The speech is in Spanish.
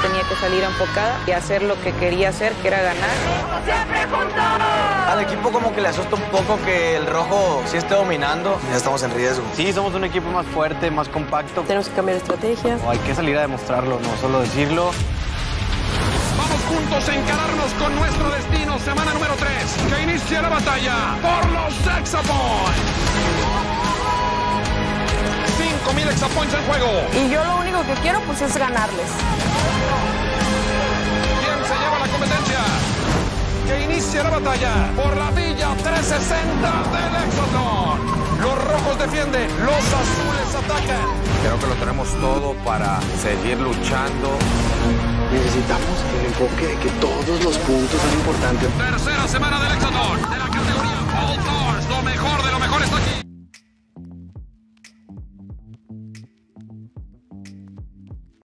tenía que salir enfocada y hacer lo que quería hacer, que era ganar. ¡Siempre juntos! Al equipo como que le asusta un poco que el rojo sí esté dominando. Ya estamos en riesgo. Sí, somos un equipo más fuerte, más compacto. Tenemos que cambiar de estrategia. Hay que salir a demostrarlo, no solo decirlo. Vamos juntos a encararnos con nuestro destino. Semana número 3. Que inicie la batalla por los Exapoints. 5,000 Exapoints en juego. Y yo lo único que quiero pues es ganarles. ¿Quién se lleva la competencia? Que inicie la batalla por la Villa 360 del Exatlón. Los rojos defienden, los azules atacan. Creo que lo tenemos todo para seguir luchando. Necesitamos el enfoque de que todos los puntos son importantes. Tercera semana del Exatlón.